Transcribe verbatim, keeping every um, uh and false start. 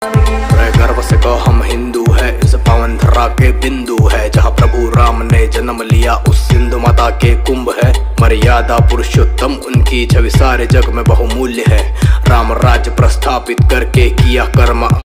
गर्व से कहो हम हिंदू है, इस पावन धरा के बिंदु है, जहाँ प्रभु राम ने जन्म लिया उस सिंधु माता के कुंभ है। मर्यादा पुरुषोत्तम उनकी छवि सारे जग में बहुमूल्य है। राम राज्य प्रस्थापित करके किया कर्म